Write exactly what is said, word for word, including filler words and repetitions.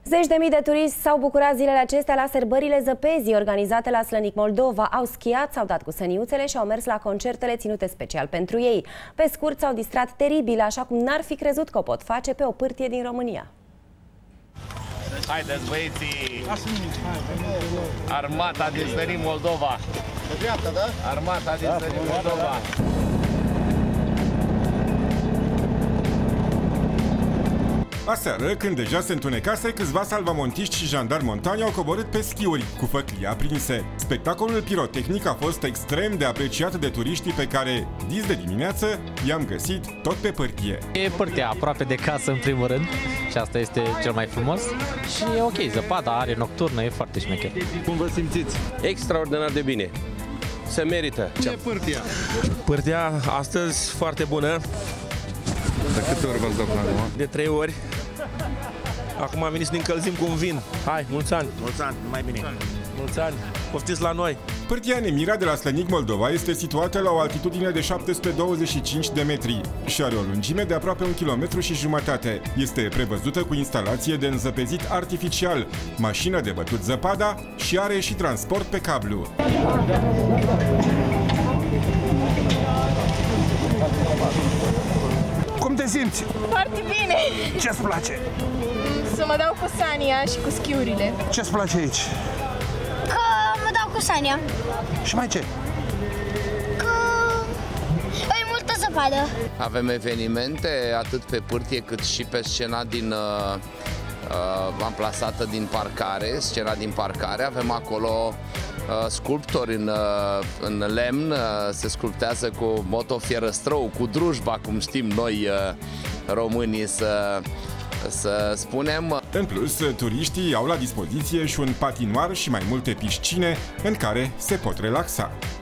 Zeci de mii de turiști s-au bucurat zilele acestea la sărbările zăpezii organizate la Slănic Moldova. Au schiat, s-au dat cu săniuțele și au mers la concertele ținute special pentru ei. Pe scurt, s-au distrat teribil, așa cum n-ar fi crezut că o pot face pe o pârtie din România. Haideți, băieții! Armata din Slănic Moldova! Pe dreapta, da? Armata din Slănic Moldova! Aseară, când deja se întunecase, câțiva salvamontiști și jandarmi montani au coborât pe schiuri, cu făclii aprinse. Spectacolul pirotehnic a fost extrem de apreciat de turiștii pe care, dis de dimineață, i-am găsit tot pe pârtie. E pârtia aproape de casă, în primul rând, și asta este cel mai frumos. Și e ok, zăpada are nocturnă, e foarte șmecher. Cum vă simțiți? Extraordinar de bine. Se merită. Ce e pârtia? Pârtia astăzi foarte bună. De câte ori v-ați dat până acum? De trei ori. Acum am venit să ne încălzim cu un vin. Hai, mulți ani! Mulți ani, mai bine! Mulți ani! Poftiți la noi! Pârtia Nemira de la Slănic Moldova este situată la o altitudine de șapte sute douăzeci și cinci de metri și are o lungime de aproape un kilometru și jumătate. Este prevăzută cu instalație de înzăpezit artificial, mașină de bătut zăpada și are și transport pe cablu. Cum te simți? Foarte bine! Ce-ți place? Să mă dau cu Sania și cu schiurile. Ce-ți place aici? Că mă dau cu Sania. Și mai ce? Că e multă zăpadă. Avem evenimente atât pe pârtie cât și pe scena din uh, uh, amplasată din parcare, scena din parcare. Avem acolo uh, sculptori în, uh, în lemn, uh, se sculptează cu motofierăstrău, cu drujba, cum știm noi uh, românii să să spunem. În plus, turiștii au la dispoziție și un patinoar și mai multe piscine în care se pot relaxa.